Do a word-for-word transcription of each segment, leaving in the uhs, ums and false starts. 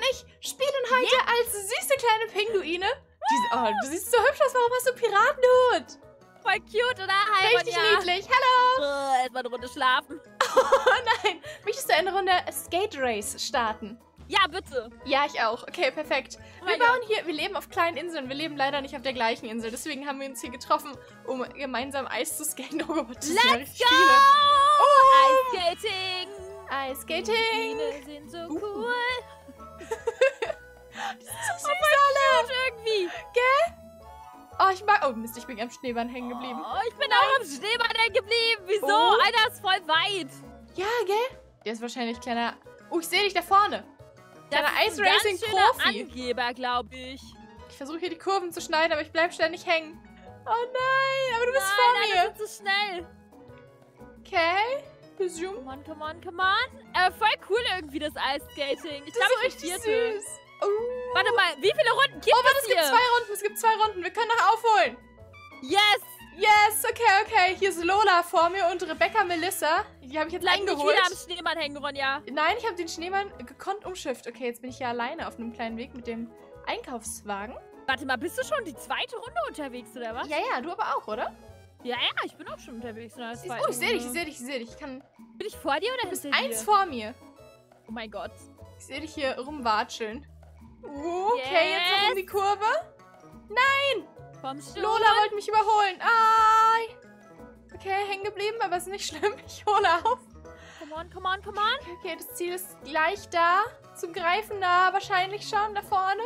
ich spielen heute yeah. als süße kleine Pinguine. Die, oh, du siehst so hübsch aus. Warum hast du einen Piratenhut? Voll cute, oder? Hi, Richtig niedlich. Hallo. Oh, erstmal eine Runde schlafen. Oh nein. Möchtest du eine Runde Skate Race starten? Ja, bitte. Ja, ich auch. Okay, perfekt. Oh wir mein bauen Gott. hier, wir leben auf kleinen Inseln. Wir leben leider nicht auf der gleichen Insel. Deswegen haben wir uns hier getroffen, um gemeinsam Eis zu skaten. Oh Gott, das sind ja Let's richtig go! viele. Oh. Ice-Skating. Ice-Skating. Pinguine sind so Uh. cool. Die sind so süß Oh, alle. irgendwie. Gell? Oh, ich mag... Oh Mist, ich bin am Schneebahn hängen geblieben. Oh, ich bin auch am Schneebahn hängen geblieben. Wieso? Oh. Einer ist voll weit. Ja, gell? Der ist wahrscheinlich kleiner... Oh, ich sehe dich da vorne. Das Kleiner ist ein ganz schöner Ice-Racing-Profi. Angeber, glaube ich. Ich versuche hier die Kurven zu schneiden, aber ich bleibe ständig hängen. Oh nein, aber du bist nein, vor nein, mir. das ist zu schnell. Okay. Zoom. Come on, come on, come on. Äh, voll cool irgendwie, das Ice-Skating. Ich Das glaube, ist ich richtig vierte. süß. Oh. Warte mal, wie viele Runden gibt Oh, warte, es es hier? gibt zwei Runden, es gibt zwei Runden. Wir können noch aufholen. Yes! Yes, okay, okay. Hier ist Lola vor mir und Rebecca Melissa. Die habe ich jetzt Bleib nicht eingeholt. wieder am Schneemann hängen, Ronja. Nein, ich habe den Schneemann gekonnt umschifft. Okay, jetzt bin ich hier alleine auf einem kleinen Weg mit dem Einkaufswagen. Warte mal, bist du schon die zweite Runde unterwegs, oder was? Ja, ja, du aber auch, oder? Ja, ja, ich bin auch schon unterwegs. In der Siehst- zweiten Oh, ich sehe dich, ich Runde. sehe dich, ich sehe dich. Ich kann... Bin ich vor dir oder Du bist hinter dir? eins vor mir. Oh mein Gott. Ich sehe dich hier rumwatscheln. Uh, okay, Yes. jetzt noch um die Kurve. Komm schon. Lola wollte mich überholen. Ai. Okay, hängen geblieben, aber ist nicht schlimm. Ich hole auf. Come on, come on, come on. Okay, okay, das Ziel ist gleich da. Zum Greifen nah, wahrscheinlich schon, da vorne.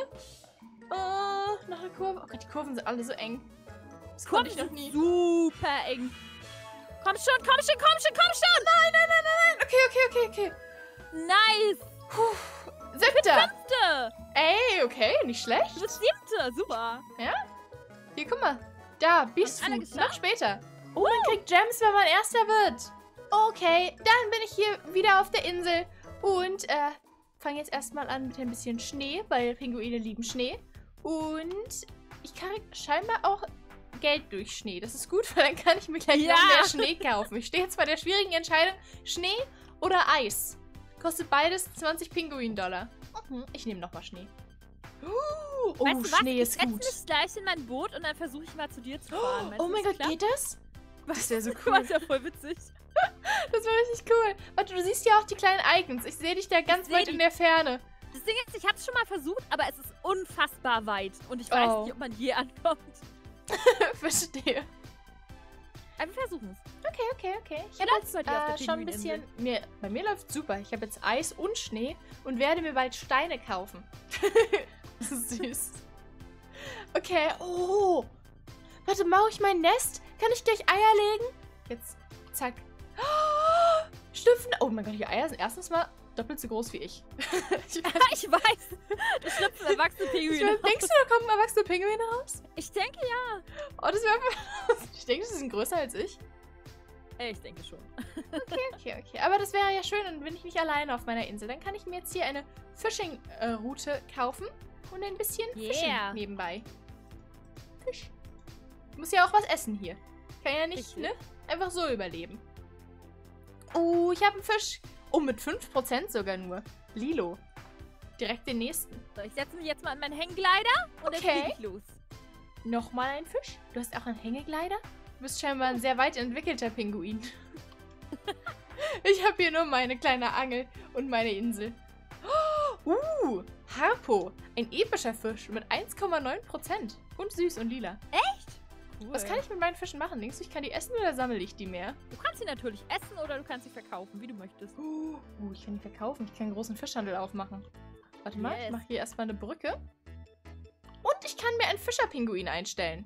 Uh, noch eine Kurve. Oh Gott, die Kurven sind alle so eng. Das konnte ich noch nie. Super eng. Komm schon, komm schon, komm schon, komm schon. Nein, nein, nein, nein, nein. Okay, okay, okay, okay. Nice. Puh. Siebter. Siebte. Ey, okay, nicht schlecht. Du bist siebte. Super. Hier, guck mal. Da, Beast alle Food. geschafft? Noch später. Oh, man kriegt Gems, wenn man Erster wird. Okay, dann bin ich hier wieder auf der Insel. Und, äh, fange jetzt erstmal an mit ein bisschen Schnee, weil Pinguine lieben Schnee. Und ich kann scheinbar auch Geld durch Schnee. Das ist gut, weil dann kann ich mir gleich Ja. noch mehr Schnee kaufen. Ich stehe jetzt bei der schwierigen Entscheidung, Schnee oder Eis. Kostet beides zwanzig Pinguin-Dollar. Mhm, ich nehme nochmal Schnee. Uh, oh, Weißt du was? Schnee Ich ist setze gut. mich gleich in mein Boot und dann versuche ich mal zu dir zu fahren. Meinst Oh du, mein das Gott, klappt? geht das? Das wäre so Das cool. ja voll witzig. Das wäre richtig cool. Warte, du siehst ja auch die kleinen Icons. Ich sehe dich da ganz seh weit die. in der Ferne. Das Ding ist, ich habe es schon mal versucht, aber es ist unfassbar weit. Und ich weiß Oh. nicht, ob man je ankommt. Verstehe. Aber wir versuchen es. Okay, okay, okay. Ich Wie habe läuft's jetzt bei dir auf der äh, schon ein Pinguininsel? bisschen... Mir, bei mir läuft super. Ich habe jetzt Eis und Schnee und werde mir bald Steine kaufen. Das ist süß. Okay, oh. Warte, mache ich mein Nest? Kann ich gleich Eier legen? Jetzt, zack. Oh, Schlüpfen. Oh mein Gott, die Eier sind erstens mal doppelt so groß wie ich. ich weiß, Ich weiß. Da schlüpfen erwachsene ich Pinguine weiß, denkst du, da kommen erwachsene Pinguine raus? Ich denke ja. Oh, das wäre... Ich denke, sie sind größer als ich. Äh, Ich denke schon. Okay, okay, okay. Aber das wäre ja schön, dann bin ich nicht alleine auf meiner Insel. Dann kann ich mir jetzt hier eine Fishing-Route kaufen und ein bisschen fischen Yeah. nebenbei. Fisch. Ich muss ja auch was essen hier. Kann ja nicht, Richtig. ne? Einfach so überleben. Oh, ich habe einen Fisch. Oh, mit fünf Prozent sogar nur. Lilo. Direkt den nächsten. So, ich setze mich jetzt mal in meinen Hängegleiter und Okay. dann fliege ich los. Nochmal ein Fisch. Du hast auch einen Hängegleiter? Du bist scheinbar ein sehr weit entwickelter Pinguin. Ich habe hier nur meine kleine Angel und meine Insel. Uh, Harpo. Ein epischer Fisch mit eins Komma neun Prozent. Und süß und lila. Cool. Was kann ich mit meinen Fischen machen? Denkst du, ich kann die essen oder sammle ich die mehr? Du kannst sie natürlich essen oder du kannst sie verkaufen, wie du möchtest. Uh, ich kann die verkaufen. Ich kann einen großen Fischhandel aufmachen. Warte mal, ich Yes. mache hier erstmal eine Brücke. Und ich kann mir einen Fischerpinguin einstellen.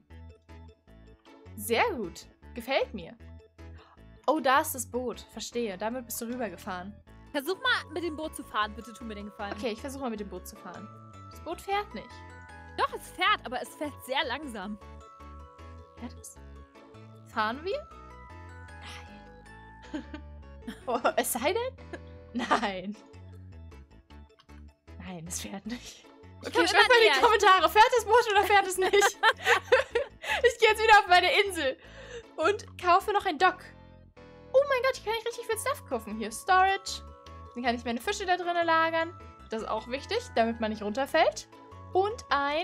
Sehr gut. Gefällt mir. Oh, da ist das Boot. Verstehe. Damit bist du rübergefahren. Versuch mal mit dem Boot zu fahren, bitte tu mir den Gefallen. Okay, ich versuche mal mit dem Boot zu fahren. Das Boot fährt nicht. Doch, es fährt, aber es fährt sehr langsam. Fährt es? Fahren wir? Nein. Oh, es sei denn? Nein. Nein, es fährt nicht. Ich Okay, komm schreibt immer mal in die näher. Kommentare. Fährt das Boot oder fährt es nicht? Ich gehe jetzt wieder auf meine Insel und kaufe noch ein Dock. Oh mein Gott, hier kann ich richtig viel Stuff kaufen. Hier Storage. Dann kann ich meine Fische da drinnen lagern. Das ist auch wichtig, damit man nicht runterfällt. Und ein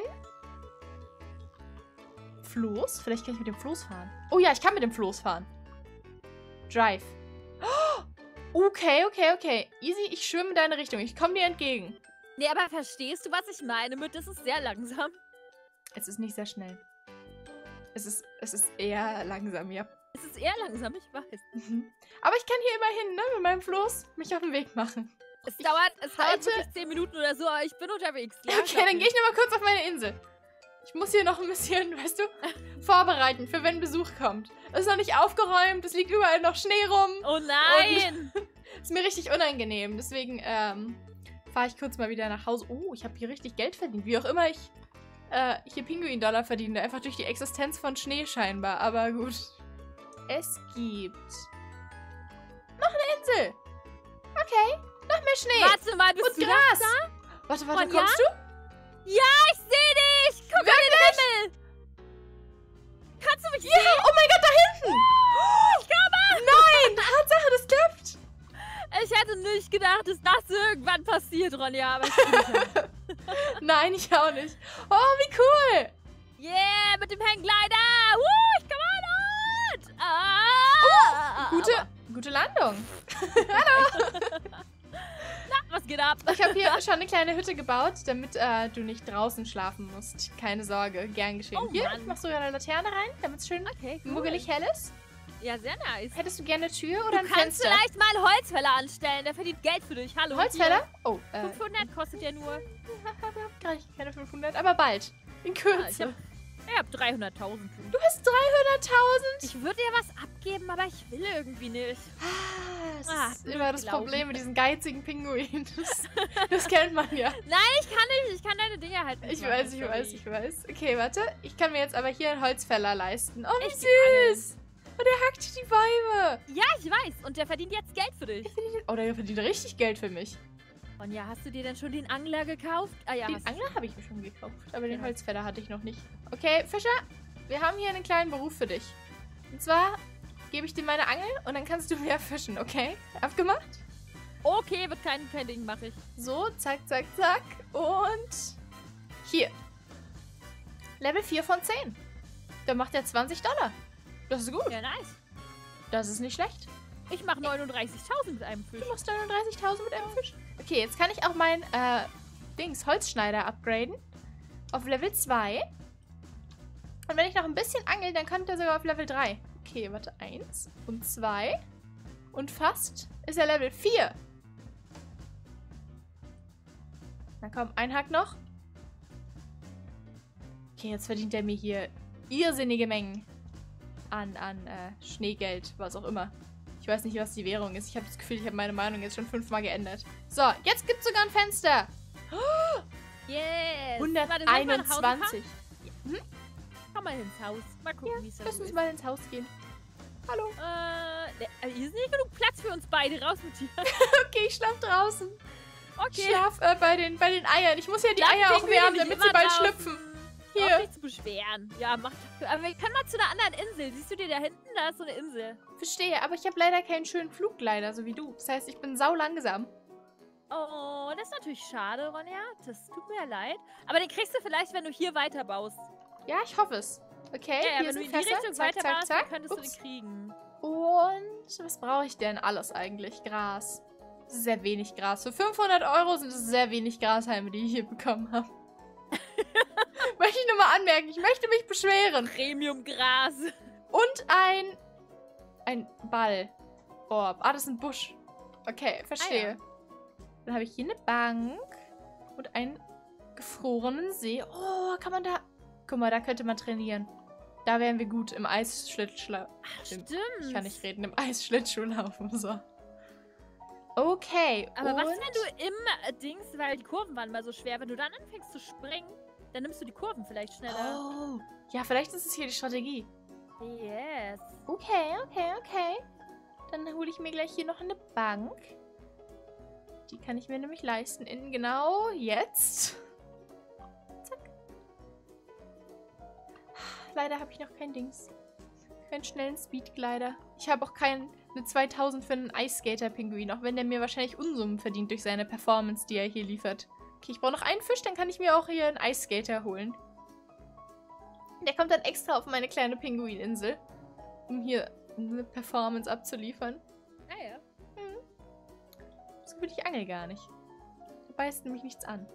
Floß. Vielleicht kann ich mit dem Floß fahren. Oh ja, ich kann mit dem Floß fahren. Drive. Okay, okay, okay. Easy, ich schwimme in deine Richtung. Ich komme dir entgegen. Nee, aber verstehst du, was ich meine mit, das ist sehr langsam? Es ist nicht sehr schnell. Es ist, es ist eher langsam, ja. Es ist eher langsam, ich weiß. Mhm. Aber ich kann hier immerhin, ne, mit meinem Floß mich auf den Weg machen. Es dauert, es dauert halte- wirklich zehn Minuten oder so, aber ich bin unterwegs. Ja, Okay, dann gehe ich nochmal kurz auf meine Insel. Ich muss hier noch ein bisschen, weißt du, vorbereiten, für wenn Besuch kommt. Es ist noch nicht aufgeräumt, es liegt überall noch Schnee rum. Oh nein! Ist mir richtig unangenehm. Deswegen ähm, fahre ich kurz mal wieder nach Hause. Oh, ich habe hier richtig Geld verdient. Wie auch immer ich äh, hier Pinguin-Dollar verdiene. Einfach durch die Existenz von Schnee scheinbar. Aber gut. Es gibt noch eine Insel. Okay, noch mehr Schnee. Warte mal, bist Und du Gras. da? Warte, warte, Ronja? kommst du? Ja, ich sehe dich! Guck mal in den Himmel! Kannst du mich Ja, sehen? oh mein Gott, da hinten! Ich komme! Nein, Tatsache, das klappt. Ich hätte nicht gedacht, dass das irgendwann passiert, Ronja, aber es tut Nein, ich auch nicht. Oh, wie cool. Yeah, mit dem Hangglider! Woo, ich komme an! Ah, Gute, aber- gute Landung. Na, was geht ab? Ich habe hier schon eine kleine Hütte gebaut, damit äh, du nicht draußen schlafen musst. Keine Sorge, gern geschehen. Oh, hier, Mann. ich mach sogar eine Laterne rein, damit es schön Okay, cool. muggelig hell ist. Ja, sehr nice. Hättest du gerne eine Tür oder ein Du kannst Fenster? vielleicht mal einen Holzfäller anstellen, der verdient Geld für dich. Hallo. Holzfäller? Oh, Hier. äh, fünfhundert kostet der nur. gerade keine fünfhundert, aber bald. In Ja, Kürze. ich hab, ich hab dreihunderttausend. Du hast dreihunderttausend? Ich würde dir was abgeben, aber ich will irgendwie nicht. Ah, das Ah, ist blöd immer das gelaufen. Problem mit diesen geizigen Pinguinen. Das, das kennt man ja. Nein, ich kann nicht. Ich kann deine Dinge halt nicht Ich machen, weiß, ich sorry. weiß, ich weiß. Okay, warte. Ich kann mir jetzt aber hier einen Holzfäller leisten. Oh, wie Ich geh süß. Und der hackt die Bäume. Ja, ich weiß. Und der verdient jetzt Geld für dich. Oh, der verdient richtig Geld für mich. Und ja, hast du dir denn schon den Angler gekauft? Ah ja, Den hast du Angler habe ich mir schon gekauft, aber den Ja. Holzfäller hatte ich noch nicht. Okay, Fischer, wir haben hier einen kleinen Beruf für dich. Und zwar gebe ich dir meine Angel und dann kannst du mehr fischen, okay? Abgemacht? Okay, wird kein, kein Ding, mache ich. So, zack, zack, zack. Und hier. Level vier von zehn. Da macht er zwanzig Dollar. Das ist gut. Ja, nice. Das ist nicht schlecht. Ich mache neununddreißigtausend mit einem Fisch. Du machst neununddreißigtausend mit einem Fisch. Okay, jetzt kann ich auch mein äh, Dings, Holzschneider upgraden. Auf Level zwei. Und wenn ich noch ein bisschen angel, dann kommt er sogar auf Level drei. Okay, warte. eins und zwei. Und fast ist er Level vier. Na komm, ein Hack noch. Okay, jetzt verdient er mir hier irrsinnige Mengen an, an äh, Schneegeld, was auch immer. Ich weiß nicht, was die Währung ist. Ich habe das Gefühl, ich habe meine Meinung jetzt schon fünfmal geändert. So, jetzt gibt es sogar ein Fenster. Yes. hunderteinundzwanzig. Komm mal ins Haus. Mal gucken, wie es da Lass so uns ist. mal ins Haus gehen. Hallo. Äh, ne, äh, hier ist nicht genug Platz für uns beide. Raus mit dir. Okay, ich schlaf draußen. Ich Okay. schlaf äh, bei, den, bei den Eiern. Ich muss ja die Lass Eier auch Pinguine wärmen, nicht damit immer sie bald draußen. schlüpfen. Auch Hier. nicht zu beschweren. Ja, mach das. Aber wir können mal zu einer anderen Insel. Siehst du dir da hinten? Da ist so eine Insel. Verstehe, aber ich habe leider keinen schönen Flugleiter, so wie du. Das heißt, ich bin sau langsam. Oh, das ist natürlich schade, Ronja. Das tut mir leid. Aber den kriegst du vielleicht, wenn du hier weiterbaust. Ja, ich hoffe es. Okay, Ja, ja, hier wenn du sind in die Fässer. Richtung Zack, zack, weiterbaust, dann zack. könntest du Ups. den kriegen. Und was brauche ich denn alles eigentlich? Gras. Das ist sehr wenig Gras. Für fünfhundert Euro sind es sehr wenig Grashalme, die ich hier bekommen habe. Möchte ich nur mal anmerken. Ich möchte mich beschweren. Premium-Gras. Und ein... Ein Ball. Orb. Ah, das ist ein Busch. Okay, verstehe. Dann habe ich hier eine Bank. Und einen gefrorenen See. Oh, kann man da... Guck mal, da könnte man trainieren. Da wären wir gut im Eisschlittschla... Ach, Im- stimmt. Ich kann nicht reden. Im Eisschlittschuhlaufen. So. Okay. Aber was, und- wenn du im äh, Dings, weil die Kurven waren mal so schwer, wenn du dann anfängst zu springen, dann nimmst du die Kurven vielleicht schneller. Oh. Ja, vielleicht ist es hier die Strategie. Yes. Okay, okay, okay. Dann hole ich mir gleich hier noch eine Bank. Die kann ich mir nämlich leisten. In genau jetzt. Zack. Leider habe ich noch kein Dings. Keinen schnellen Speedglider. Ich habe auch keinen Eine zweitausend für einen Ice-Skater-Pinguin, auch wenn der mir wahrscheinlich Unsummen verdient durch seine Performance, die er hier liefert. Okay, ich brauche noch einen Fisch, dann kann ich mir auch hier einen Ice-Skater holen. Der kommt dann extra auf meine kleine Pinguininsel, um hier eine Performance abzuliefern. Ah ja. Hm. So gut, ich angel gar nicht. Da beißt nämlich nichts an.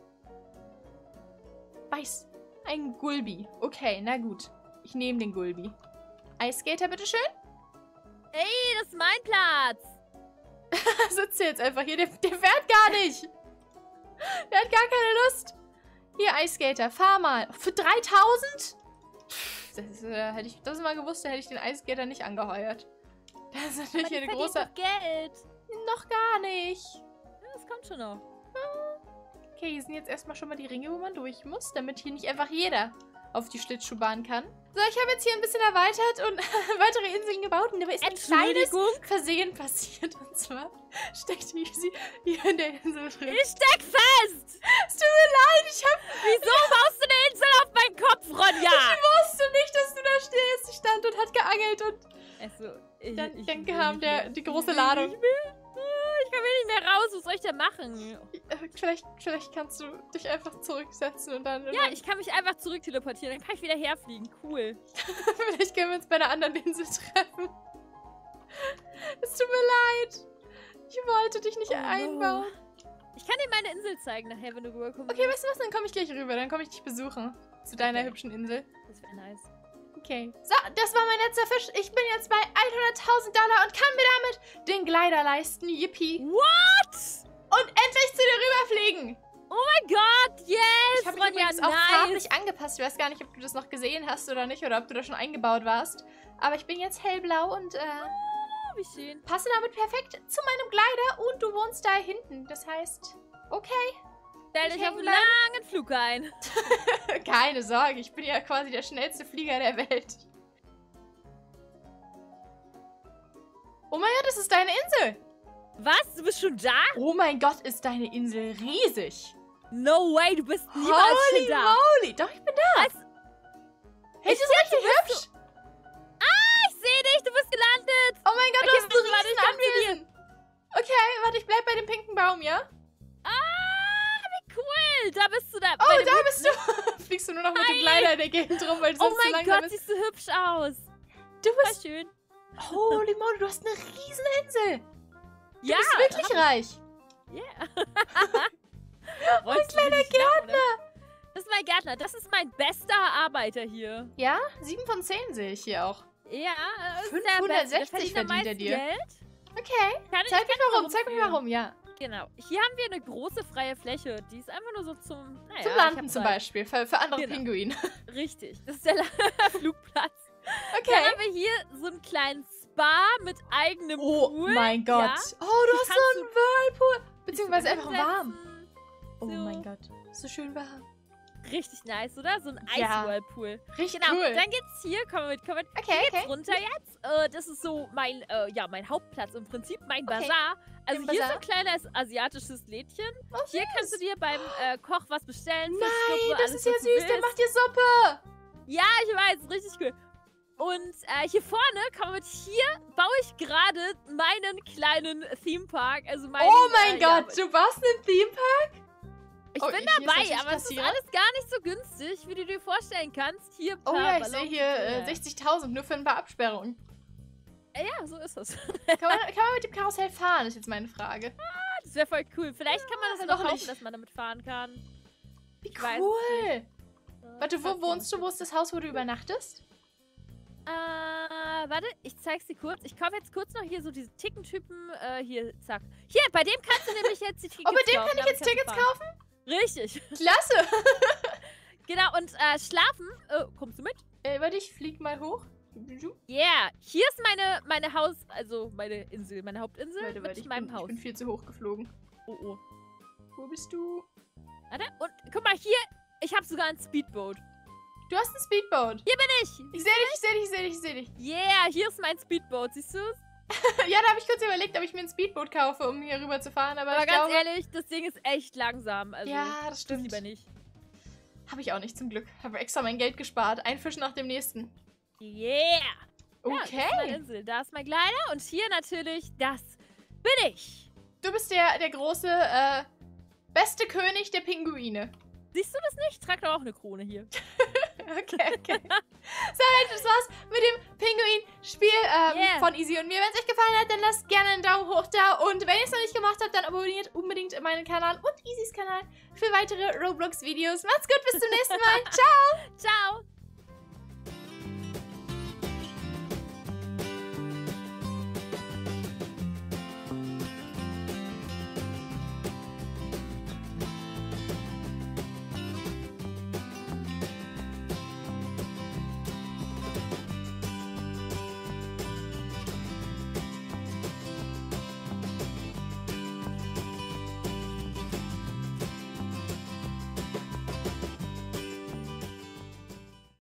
Beiß. Ein Gulbi. Okay, na gut. Ich nehme den Gulbi. Ice-Skater, bitteschön. Ey, das ist mein Platz. Sitzt jetzt einfach hier. Der, der fährt gar nicht. Der hat gar keine Lust. Hier, Ice-Skater, fahr mal. Für dreitausend? Das, äh, hätte ich das mal gewusst, dann hätte ich den Ice-Skater nicht angeheuert. Das ist natürlich Aber die eine große... verdient doch Geld. Noch gar nicht. Ja, das kommt schon noch. Okay, hier sind jetzt erstmal schon mal die Ringe, wo man durch muss, damit hier nicht einfach jeder auf die Schlittschuhbahn kann. So, ich habe jetzt hier ein bisschen erweitert und weitere Inseln gebaut. Und dabei ist ein kleines Versehen passiert. Und zwar steckt Easy hier in der Insel drin. Ich steck fest! Es tut mir leid, ich hab... Wieso baust du eine Insel auf meinen Kopf, Ronja? Ich wusste nicht, dass du da stehst. Ich stand und hat geangelt und Also, ich, dann, ich dann will kam nicht der, mehr. die große Ich will Ladung. nicht mehr. Ich kann nicht mehr raus. Was soll ich denn machen? Äh, Vielleicht, vielleicht kannst du dich einfach zurücksetzen und dann... Und Ja, dann ich kann mich einfach zurück teleportieren. Dann kann ich wieder herfliegen. Cool. vielleicht können wir uns bei einer anderen Insel treffen. Es tut mir leid. Ich wollte dich nicht Oh, einbauen. Ich kann dir meine Insel zeigen nachher, wenn du rüberkommst. Okay, weißt du was? Dann komme ich gleich rüber. Dann komme ich dich besuchen. Zu deiner Okay. hübschen Insel. Das wäre nice. Okay. So, das war mein letzter Fisch. Ich bin jetzt bei hunderttausend Dollar und kann mir damit den Glider leisten. Yippie. What? Und endlich zu dir rüberfliegen. Oh mein Gott, yes! Ich habe Ronja, übrigens auch nice. farblich angepasst. Ich weiß gar nicht, ob du das noch gesehen hast oder nicht. Oder ob du da schon eingebaut warst. Aber ich bin jetzt hellblau und äh, Oh, wie schön. passe damit perfekt zu meinem Glider. Und du wohnst da hinten. Das heißt, okay. Stell Ich dich auf einen hängen bleiben. langen Flug ein. Keine Sorge, ich bin ja quasi der schnellste Flieger der Welt. Oh mein Gott, das ist deine Insel. Was? Du bist schon da? Oh mein Gott, ist deine Insel riesig. No way, du bist niemals Holy schon da. moly. Doch, ich bin da. Was? Hey, das ist richtig hübsch. Ich sehe dich, du bist gelandet. Oh mein Gott, Okay, du hast ein warte, warte, ich komm zu dir. Riesenanwesen. Okay, warte, ich bleib bei dem pinken Baum, ja? Ah, wie cool. Da bist du da. Oh, bei dem da Hüpfen. bist du. Fliegst du nur noch mit dem Hi. Glider in der Gegend rum, weil du Oh sonst zu mein langsam Gott, bist. siehst du hübsch aus. Du Voll bist... schön. Holy moly, du hast eine Rieseninsel. Du Ja. bist wirklich reich. Yeah. Mein kleiner Gärtner. Das ist mein Gärtner. Das ist mein bester Arbeiter hier. Ja, sieben von zehn sehe ich hier auch. Ja, das ist der fünfhundertsechzig Beste. Der verdient am verdient er meisten dir. Geld. Okay. Kann ich, Zeig ich mich kann mal rum, zeig mich mal rumführen. rum, ja. Genau. Hier haben wir eine große freie Fläche. Die ist einfach nur so zum... Naja, Zum ich Landen hab zum Zeit. Beispiel, für, für andere Genau. Pinguine. Richtig. Das ist der Flugplatz. Dann Okay. haben wir hier so einen kleinen Spa mit eigenem Oh Pool. mein Gott. Ja. Oh, du Hier hast so kannst einen Whirlpool. Beziehungsweise Dich einfach hinsetzen. warm. Oh So. mein Gott. So schön warm. Richtig nice, oder? So ein Ja. Eiswhirlpool. Richtig Genau. cool. Dann geht's hier. Komm mal mit, komm mit. Okay, Geht's okay. runter jetzt. Äh, das ist so mein, äh, ja, mein Hauptplatz im Prinzip, mein Okay. Bazar. Also Im hier Bazar? ist ein kleines asiatisches Lädchen. Oh, Hier süß. kannst du dir beim äh, Koch was bestellen. Nein, Fischsuppe, das alles, ist ja was du süß. Der willst. macht dir Suppe. Ja, ich weiß, richtig cool. Und äh, hier vorne, komm mit, hier baue ich gerade meinen kleinen Themepark. Also meinen, Oh mein äh, ja, Gott, du warst ein Themepark? ich Oh, bin hier ist dabei, natürlich aber es ist Kassierer. alles gar nicht so günstig, wie du dir vorstellen kannst. Hier Oh paar ja, ich sehe Ballons hier und so, äh, ja. sechzigtausend nur für ein paar Absperrungen. Äh, Ja, so ist es. Kann man, kann man mit dem Karussell fahren, ist jetzt meine Frage. Das wäre voll cool. Vielleicht kann man das Ja, noch doch kaufen, nicht. dass man damit fahren kann. Wie Ich weiß cool. Warte, Äh, wo wohnst du? Wo ist das Haus, wo du übernachtest? Äh, warte, ich zeig's dir kurz. Ich kaufe jetzt kurz noch hier so diese Tickentypen. Äh, hier, zack. Hier, bei dem kannst du nämlich jetzt die Tickets Oh, bei dem kaufen. kann ich damit jetzt kannst du Tickets fahren. kaufen? Richtig. Klasse. Genau, und äh, schlafen. Äh, kommst du mit? Äh, warte, ich flieg mal hoch. Du? Yeah. Hier ist meine, meine Haus, also meine Insel, meine Hauptinsel Warte, mit warte, ich meinem bin, ich Haus. bin viel zu hoch geflogen. Oh, oh. Wo bist du? Warte, und guck mal, hier, ich habe sogar ein Speedboat. Du hast ein Speedboat. Hier bin ich. Ich sehe dich, ich sehe dich, ich sehe dich, ich sehe dich. Yeah, hier ist mein Speedboat, siehst du? Ja, da habe ich kurz überlegt, ob ich mir ein Speedboot kaufe, um hier rüber zu fahren, aber, Aber ich ganz glaube... ehrlich, das Ding ist echt langsam. Also, ja, das das stimmt. lieber nicht. Habe ich auch nicht, zum Glück. Habe extra mein Geld gespart. Ein Fisch nach dem nächsten. Yeah. Ja, das ist meine Insel. Da ist mein Kleiner und hier natürlich, das bin ich. Du bist der, der große, äh, beste König der Pinguine. Siehst du das nicht? Ich trage doch auch eine Krone hier. Okay, okay. So, Leute, das war's mit dem Pinguin-Spiel ähm, Yeah. von Easy und mir. Wenn es euch gefallen hat, dann lasst gerne einen Daumen hoch da. Und wenn ihr es noch nicht gemacht habt, dann abonniert unbedingt meinen Kanal und Easys Kanal für weitere Roblox-Videos. Macht's gut, bis zum nächsten Mal. Ciao! Ciao.